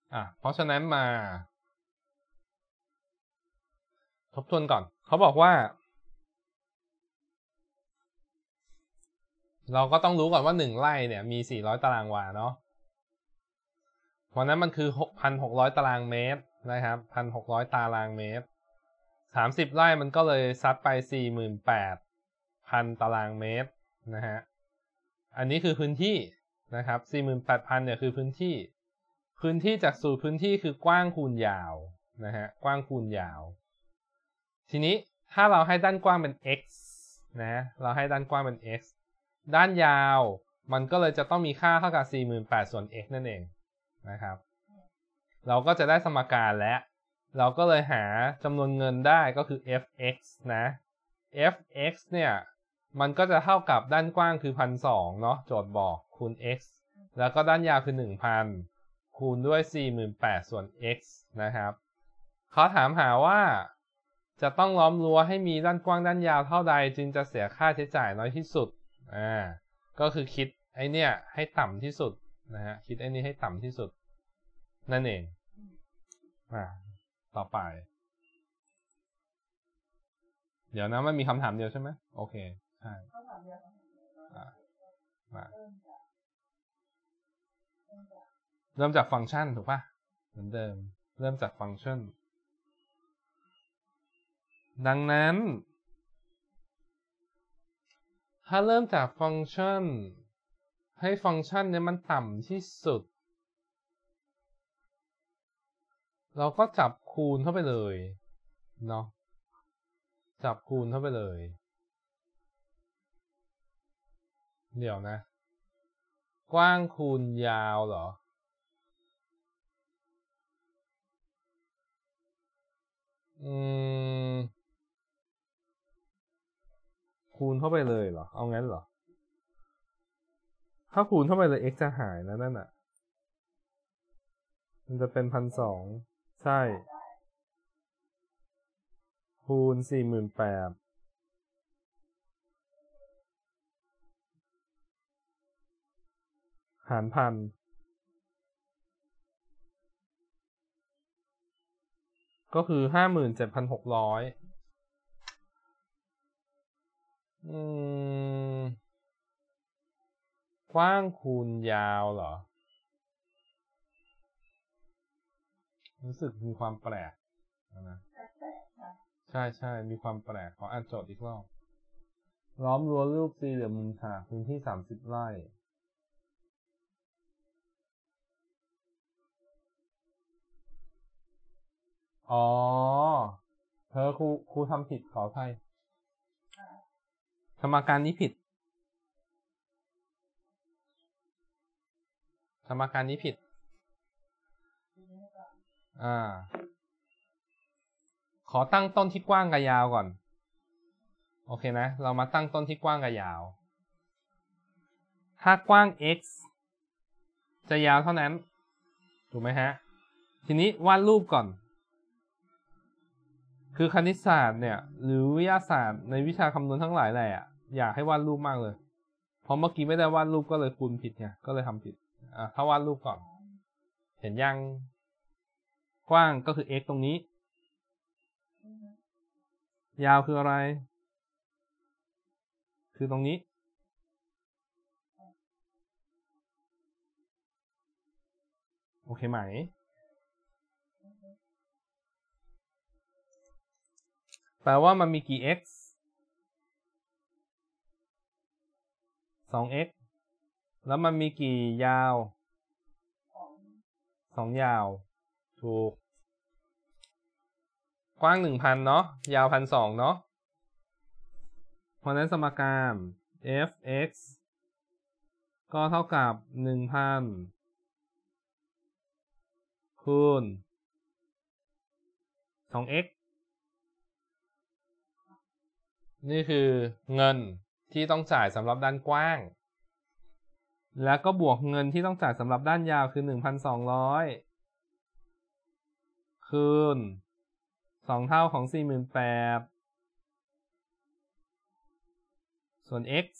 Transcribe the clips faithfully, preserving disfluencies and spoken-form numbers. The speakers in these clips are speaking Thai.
อ่ะเพราะฉะนั้นมาทบทวนก่อนเขาบอกว่าเราก็ต้องรู้ก่อนว่าหนึ่งไร่เนี่ยมีสี่ร้อยตารางวาเนาะเพราะนั้นมันคือ หกพันหกร้อย ตารางเมตรนะครับ หนึ่งพันหกร้อย ตารางเมตรสามสิบไร่มันก็เลยซัดไป สี่หมื่นแปดพัน ตารางเมตรนะฮะอันนี้คือพื้นที่นะครับ สี่หมื่นแปดพัน เนี่ยคือพื้นที่พื้นที่จากสูตรพื้นที่คือกว้างคูณยาวนะฮะกว้างคูณยาวทีนี้ถ้าเราให้ด้านกว้างเป็น x นะเราให้ด้านกว้างเป็น x ด้านยาวมันก็เลยจะต้องมีค่าเท่ากับ สี่หมื่นแปดพัน ส่วน x นั่นเองนะครับเราก็จะได้สมการแล้วเราก็เลยหาจำนวนเงินได้ก็คือ f(x) นะ f(x) เนี่ยมันก็จะเท่ากับด้านกว้างคือ หนึ่งพันสองร้อย เนาะโจทย์บอกคูณ x แล้วก็ด้านยาวคือ หนึ่งพัน คูณด้วย สี่หมื่นแปดพัน ส่วน x นะครับเขาถามหาว่าจะต้องล้อมรั้วให้มีด้านกว้างด้านยาวเท่าใดจึงจะเสียค่าใช้จ่ายน้อยที่สุดอ่าก็คือคิดไอเนี่ยให้ต่ำที่สุดนะฮะคิดไอนี้ให้ต่ำที่สุดนั่นเองอ่าต่อไปเดี๋ยวนะมันมีคำถามเดียวใช่ไหมโอเคใช่อ่ามาเริ่มจากฟังก์ชันถูกป่ะเหมือนเดิมเริ่มจากฟังก์ชันดังนั้นถ้าเริ่มจากฟังก์ชันให้ฟังก์ชันเนี่ยมันต่ำที่สุดเราก็จับคูณเข้าไปเลยเนาะจับคูณเข้าไปเลยเดี๋ยวนะกว้างคูณยาวเหรออืมคูณเข้าไปเลยเหรอเอางั้นเหรอถ้าคูณเข้าไปเลย x จะหายนะนั่นอ่ะมันจะเป็นพันสองใช่คูณสี่หมื่นแปดหารพันก็คือห้าหมื่นเจ็ดพันหกร้อยอืมกว้างคูณยาวเหรอรู้สึกมีความแปลกนะใช่ใช่มีความแปลกขออ่านโจทย์อีกรอบล้อมรั้วรูปสี่เหลี่ยมมุมฉากพื้นที่สามสิบไร่อ๋อเธอครูครูทำผิดขออภัยสมการนี้ผิดสมการนี้ผิดอ่าขอตั้งต้นที่กว้างกับยาวก่อนโอเคนะเรามาตั้งต้นที่กว้างกับยาวถ้ากว้าง x จะยาวเท่านั้นถูกไหมฮะทีนี้วาดรูปก่อนคือคณิตศาสตร์เนี่ยหรือวิทยาศาสตร์ในวิชาคำนวณทั้งหลายแหละอยากให้วาดรูปมากเลยเพราะเมื่อกี้ไม่ได้วาดรูปก็เลยคูณผิดไงก็เลยทำผิดอ่ะถ้าวาดรูปก่อนเห็นยังกว้างก็คือ x ตรงนี้ยาวคืออะไรคือตรงนี้โอเคไหมแปลว่ามันมีกี่ x สอง x แล้วมันมีกี่ยาวสองยาวถูกกว้าง หนึ่งพัน เนาะยาว หนึ่งพันสองร้อย เนาะเพราะนั้นสมการ f(x) ก็เท่ากับ หนึ่งพัน คูณ สอง x นี่คือเงินที่ต้องจ่ายสำหรับด้านกว้างแล้วก็บวกเงินที่ต้องจ่ายสำหรับด้านยาวคือ หนึ่งพันสองร้อย คูณ สองเท่าของ สี่หมื่นแปดพัน ส่วน x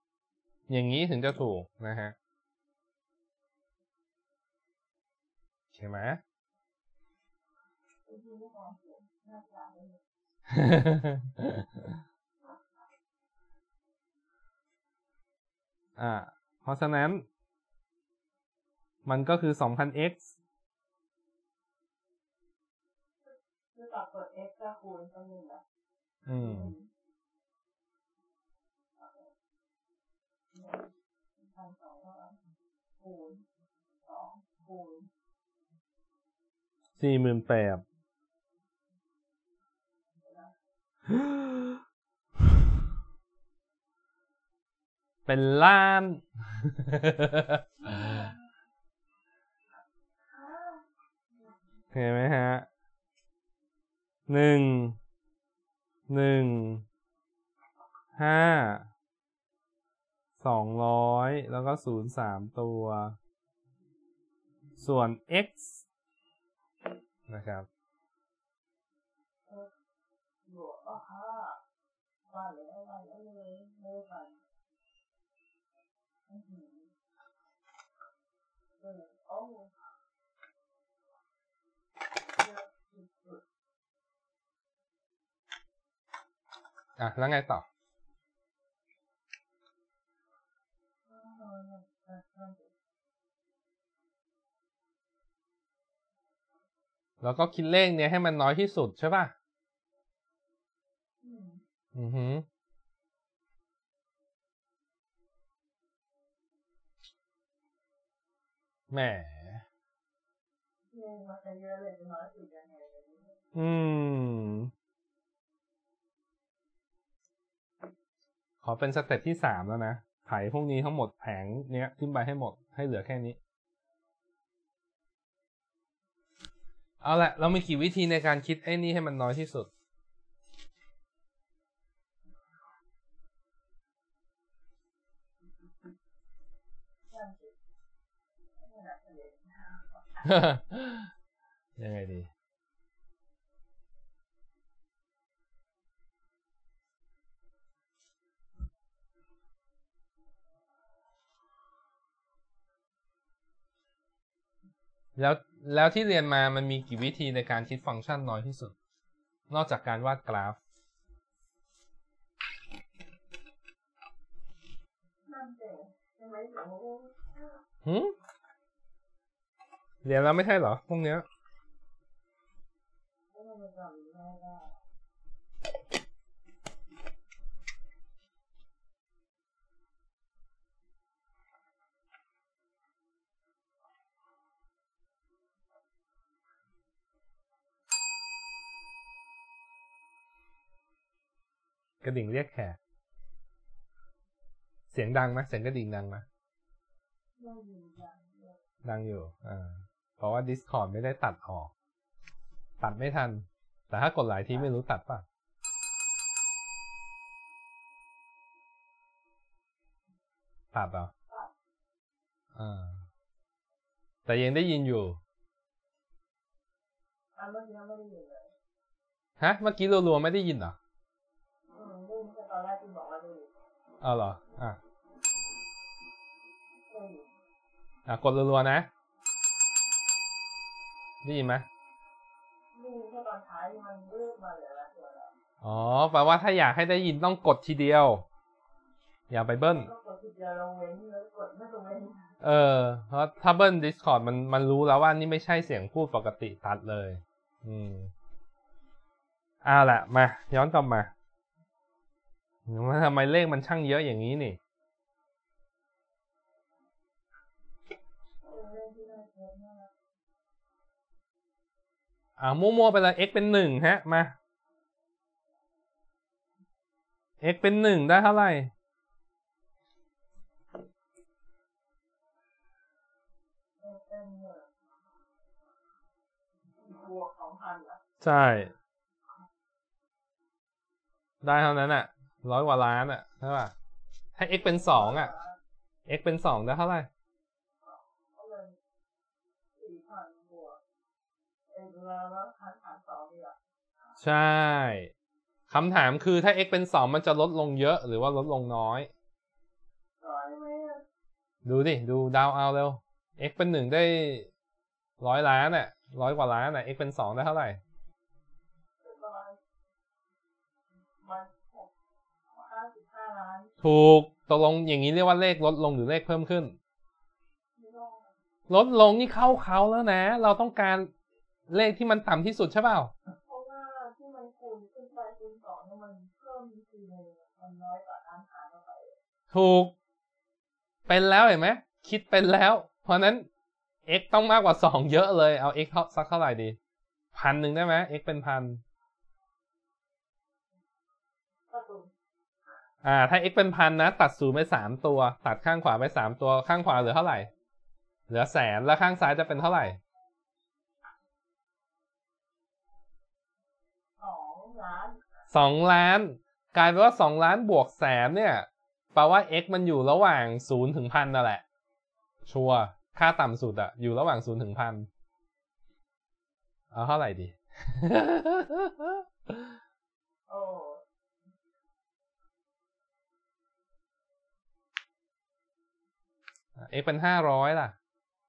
อย่างนี้ถึงจะถูกนะฮะโอเคใช่ไหม อ่าเพราะฉะนั้นมันก็คือ สองพัน x คือตัดเปิด x ก็คูณตัวหนึ่งนะอืมพันสองร้อยคูณสองคูณสี่หมื่นแปดเป็นล้านเห็นไหมฮะหนึ่งหนึ่งห้าสองร้อยแล้วก็ศูนย์สามตัว ส่วน x นะครับบวกก็ห้าว่าแล้วว่าแล้วเลยไม่ผ่านอือหือเออโอ้อ่ะแล้วไงต่อแล้วก็คิดเลขเนี้ยให้มันน้อยที่สุดใช่ป่ะอือหือแหมอืมขอเป็นสเต็ปที่สามแล้วนะไขพวกนี้ทั้งหมดแผงเนี้ยขึ้นไปให้หมดให้เหลือแค่นี้เอาละเรามีกี่วิธีในการคิดไอ้นี่ให้มันน้อยที่สุดยังไงดีแล้วแล้วที่เรียนมามันมีกี่วิธีในการคิดฟังก์ชันน้อยที่สุดนอกจากการวาดกราฟหืมเรียนแล้วไม่ใช่เหรอพวกเนี้ยกระดิ่งเรียกแขกเสียงดังไหมเสียงกระดิ่งดังไหมดังอยู่อ่าเพราะว่า Discord ไม่ได้ตัดออกตัดไม่ทันแต่ถ้ากดหลายทีไม่รู้ตัดป่ะตัดเหรออ่าแต่ยังได้ยินอยู่ฮะเมื่อกี้รัวๆไม่ได้ยินเหรอตอนแรกที่บอกว่าได้ยินเอาเหรออ่ะอ่ะกดรัวๆนะได้ยินไหมได้ยินแค่ตอนท้ายที่มันเลือกมาเหลือละตัวแล้วอ๋อแปลว่าถ้าอยากให้ได้ยินต้องกดทีเดียวอย่าไปเบิ้ลต้องกดทีเดียวเราเว้นแล้วกดไม่ต้องเว้นเออเพราะถ้าเบิ้ล Discord มันมันรู้แล้วว่านี่ไม่ใช่เสียงพูดปกติตัดเลยอืมเอาแหละมาย้อนกลับมาว่าทำไมเลขมันช่างเยอะอย่างนี้นี่อ่ามั่วๆไปเลย x เป็นหนึ่งฮะมา x เป็นหนึ่งได้เท่าไหร่บวกสองพันอ่ะใช่ได้เท่านั้นอ่ะร้อยกว่าล้านอ่ะใช่ป่ะถ้า x เป็นสองอ่ะ x เป็นสองได้เท่าไหร่ใช่คำถามคือถ้า x เป็นสองมันจะลดลงเยอะหรือว่าลดลงน้อยดูดิดูดาวเอาเร็ว x เป็นหนึ่งได้ร้อยล้านอ่ะร้อยกว่าล้านอ่ะ x เป็นสองได้เท่าไหร่ประมาณมันหกห้าสิบห้าล้านถูกตกลงอย่างนี้เรียกว่าเลขลดลงหรือเลขเพิ่มขึ้นลดลงนี่เข้าเขาแล้วนะเราต้องการเลขที่มันต่ำที่สุดใช่เปล่าเพราะว่าที่มันคูณขึ้นไปคูณสองเนี่ยมันเพิ่มทีนึงมันน้อยกว่าล้านหารไปถูกเป็นแล้วเห็นไหมคิดเป็นแล้วเพราะนั้น x ต้องมากกว่าสองเยอะเลยเอา x สักเท่าไหร่ดีพันหนึ่งได้ไหม x เป็นพันอ่าถ้า x เป็นพันนะตัดศูนย์ไปสามตัวตัดข้างขวาไปสามตัวข้างขวาเหลือเท่าไหร่เหลือแสนแล้วข้างซ้ายจะเป็นเท่าไหร่สองล้านสองล้านกลายเป็นว่าสองล้านบวกแสนเนี่ยแปลว่า x มันอยู่ระหว่างศูนย์ถึงพันนั่นแหละชัวร์ค่าต่ำสุดอะอยู่ระหว่างศูนย์ถึงพันเอาเท่าไหร่ดีโอ้ x เป็นห้าร้อยล่ะ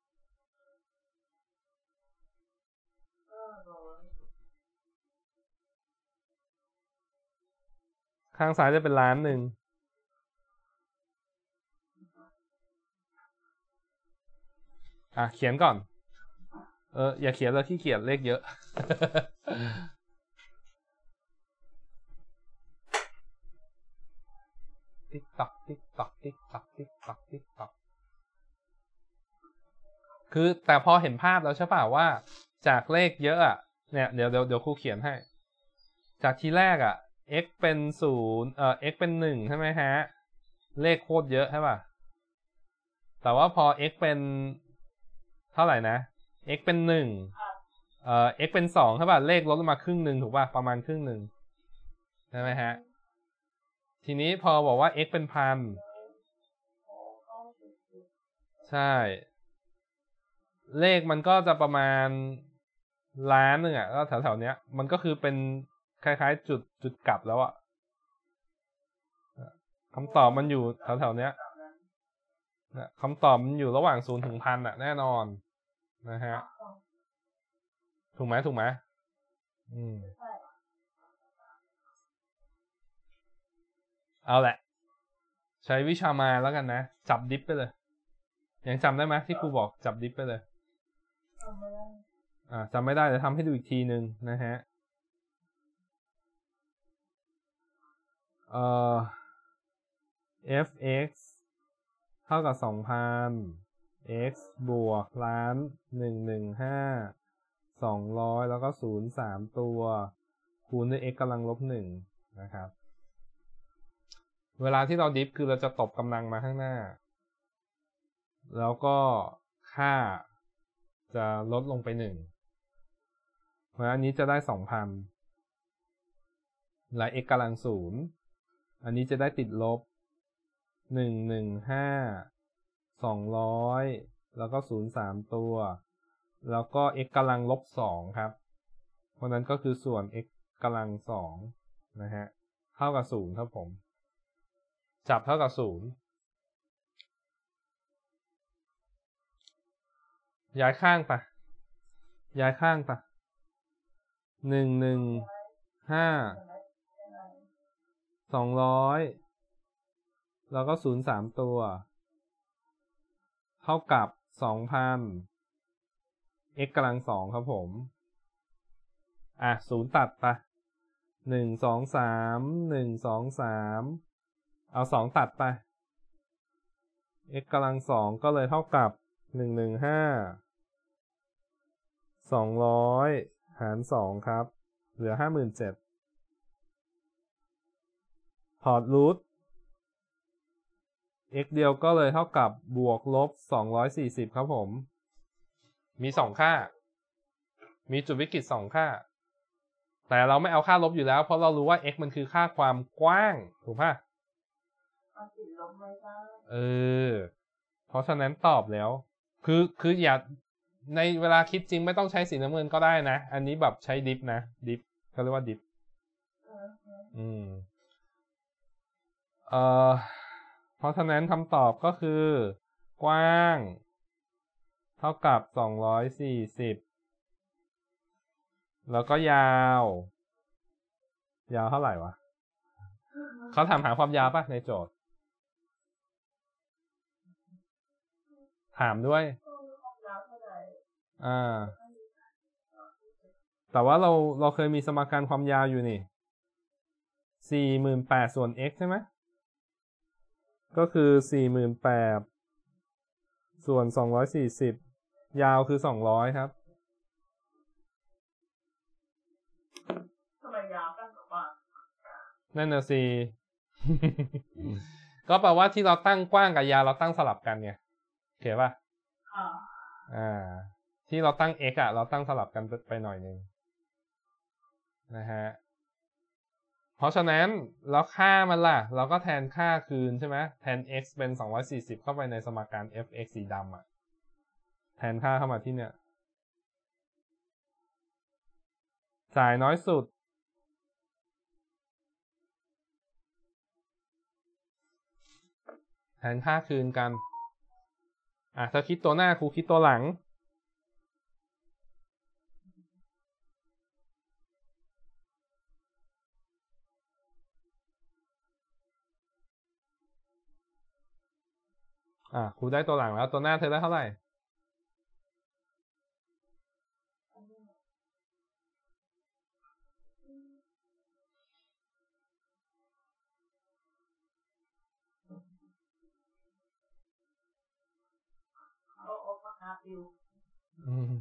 ข้างซ้ายจะเป็นล้านหนึ่งอ่ะเขียนก่อนเอออย่าเขียนเลยขี้เกียจเลขเยอะติ๊กตอกติ๊กตอกติ๊กตอกติ๊กตอกติ๊กตอกคือแต่พอเห็นภาพแล้วใช่ป่ะว่าจากเลขเยอะอ่ะเนี่ยเดี๋ยวเดี๋ยวเดี๋ยวครูเขียนให้จากทีแรกอ่ะ x เป็นศูนย์เอ่อ x เป็นหนึ่งใช่ไหมฮะเลขโคตรเยอะใช่ป่ะแต่ว่าพอ x เป็นเท่าไหร่นะ x เป็นหนึ่งเอ่อ x เป็นสองใช่ป่ะเลขลดลงมาครึ่งหนึ่งถูกป่ะประมาณครึ่งหนึ่งใช่ไหมฮะทีนี้พอบอกว่า x เป็นพันใช่เลขมันก็จะประมาณล้านหนึ่งอ่ะก็แถวๆเนี้ยมันก็คือเป็นคล้ายๆจุดจุดกลับแล้วอ่ะคำตอบมันอยู่แถวๆเนี้ยคำตอบมันอยู่ระหว่างศูนย์ถึงพันอ่ะแน่นอนนะฮะถูกไหมถูกไหมอืมเอาแหละใช้วิชามาแล้วกันนะจับดิฟไปเลยยังจำได้ไหมที่ครูบอกจับดิฟไปเลยอ่าจำไม่ได้เดี๋ยวทำให้ดูอีกทีนึงนะฮะเอ่อ fx เท่ากับสองพัน x บวกล้านหนึ่งหนึ่งห้าสองร้อยแล้วก็ศูนย์สามตัวคูณด้วย x กำลังลบหนึ่งนะครับเวลาที่เราดิฟคือเราจะตบกำลังมาข้างหน้าแล้วก็ค่าจะลดลงไปหนึ่งเพราะอันนี้จะได้สองพันและ x กำลังศูนย์อันนี้จะได้ติดลบหนึ่งหนึ่งห้าสองร้อยแล้วก็ศูนย์สามตัวแล้วก็ x กำลังลบสองครับเพราะนั้นก็คือส่วน x กำลังสองนะฮะเท่ากับศูนย์ครับผมจับเท่ากับศูนย์ย้ายข้างไปย้ายข้างไปหนึ่งหนึ่งห้าสองร้อยแล้วก็ศูนย์สามตัวเท่ากับสองพัน x กำลังสองครับผมอ่ะศูนย์ตัดไปหนึ่งสองสามหนึ่งสองสามเอาสองตัดไป x กำลังสองก็เลยเท่ากับหนึ่งหนึ่งห้าสองร้อยหารสองครับเหลือห้าหมื่นเจ็ดถอดรูท x เดียวก็เลยเท่ากับบวกลบสองร้อยสี่สิบครับผมมีสองค่ามีจุดวิกฤตสองค่าแต่เราไม่เอาค่าลบอยู่แล้วเพราะเรารู้ว่า x มันคือค่าความกว้างถูกป่ะเออเพราะฉะนั้นตอบแล้วคือคืออย่าในเวลาคิดจริงไม่ต้องใช้สีน้ำเงินก็ได้นะอันนี้แบบใช้ดิฟนะดิฟเขาเรียกว่าดิฟอืมเอ่อเพราะฉะนั้นคำตอบก็คือกว้างเท่ากับสองร้อยสี่สิบแล้วก็ยาวยาวเท่าไหร่วะเขาถามหาความยาวป่ะในโจทย์ถามด้วยอ่าแต่ว่าเราเราเคยมีสมการความยาวอยู่นี่ สี่หมื่นแปดพัน ส่วน x ใช่ไหมก็คือ สี่หมื่นแปดพัน ส่วน สองร้อยสี่สิบ ยาวคือ สองร้อย ครับทำไมยาวกันแบบว่านั่นน่ะสิ ก็แปลว่าที่เราตั้งกว้างกับยาวเราตั้งสลับกันไงโอเคป่ะอ่าอ่าที่เราตั้ง x อ่ะเราตั้งสลับกันไปหน่อยนึงนะฮะเพราะฉะนั้นแล้วค่ามันล่ะเราก็แทนค่าคืนใช่ไหมแทน x เป็นสองร้อยสี่สิบเข้าไปในสมการ f(x) สีดำอ่ะแทนค่าเข้ามาที่เนี่ยสายน้อยสุดแทนค่าคืนกันอ่ะถ้าคิดตัวหน้าครูคิดตัวหลังอ่ะครูได้ตัวหลังแล้วตัวหน้าเธอได้เท่าไหร่เอาออกมาหาฟิวอืม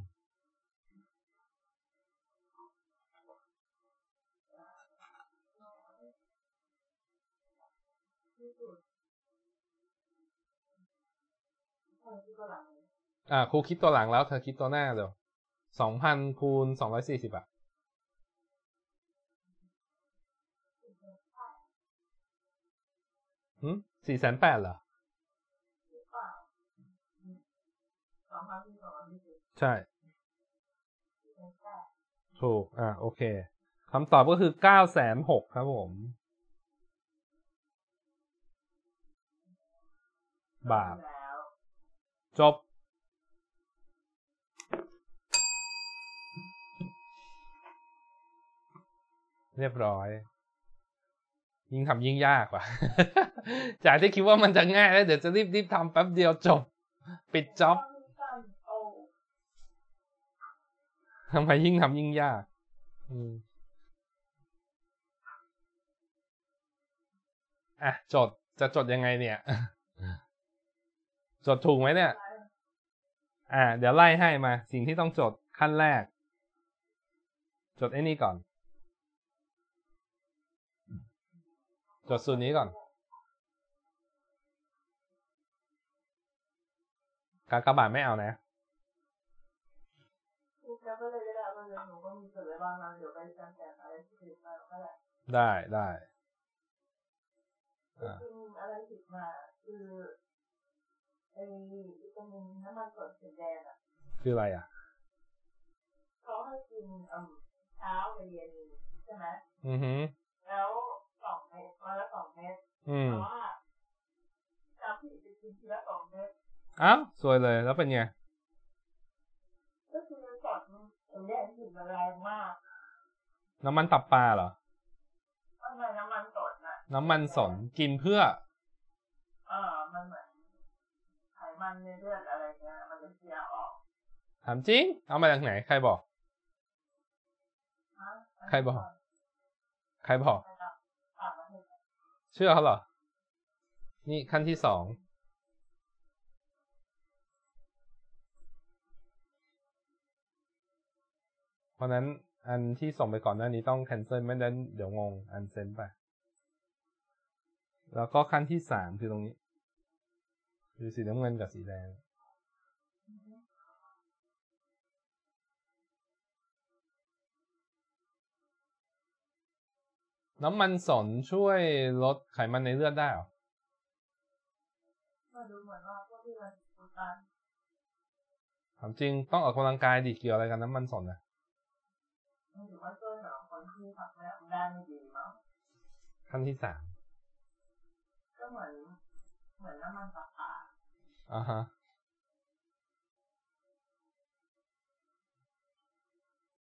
อ่าครูคิดตัวหลังแล้วเธอคิดตัวหน้าเดี๋ยวสองพันคูณสองร้อยสี่สิบอ่ะหืมสี่แสนแปดเหรอใช่ถูกอ่าโอเคคำตอบก็คือเก้าแสนหกครับผมบาทจบเรียบร้อยยิ่งทำยิ่งยากว่ะ จากที่คิดว่ามันจะง่ายแล้วเดี๋ยวจะรีบรีบทำแป๊บเดียวจบปิดจ็อบทำไมยิ่งทำยิ่งยากอืมอ่ะจดจะจดยังไงเนี่ย จดถูกไหมเนี่ยอ่าเดี๋ยวไล่ให้มาสิ่งที่ต้องจดขั้นแรกจดไอ้นี่ก่อนจดสูตรนี้ก่อนกากบาทไม่เอานะได้ได้อ่าอะไรผิดมาคือไอ้ตรงน้ำมันสดสีแดงอ่ะคืออะไรอ่ะเขาให้กินเช้ากับเย็นใช่ไหมอือฮึแล้วสองเม็ดวันละสองเม็ดอืมเพราะว่าเช้าพี่จะกินทีละสองเม็ดอ้าวสวยเลยแล้วเป็นไงก็คือสดสีแดงกลิ่นแรงมากน้ำมันตับปลาเหรอทำไมน้ำมันสดน่ะน้ำมันสนกินเพื่อเออมันเหมือนไขมันในเลือดอะไรเงี้ยมันจะเสียออกถามจริงเอามาจากไหนใครบอกใครบอกใครบอกเชื่อเขาเหรอนี่ขั้นที่สองเพราะนั้นอันที่ส่งไปก่อนหน้านี้ต้อง cancel ไม่งั้นเดี๋ยวงงอันเซนไปแล้วก็ขั้นที่สามคือตรงนี้คือสีน้ำเงินกับสีแดงน้ำมันสนช่วยลดไขมันในเลือดได้หรอมาดูเหมือนว่าพวกที่มันทำการถามจริงต้องออกกำลังกายดิเกี่ยวอะไรกันน้ำมันสนนะมันถือว่าช่วยแบบคนที่ทำแล้วได้ไม่ดีมั้งขั้นที่สามก็เหมือนเหมือนน้ำมันตับปลาอ่าฮะ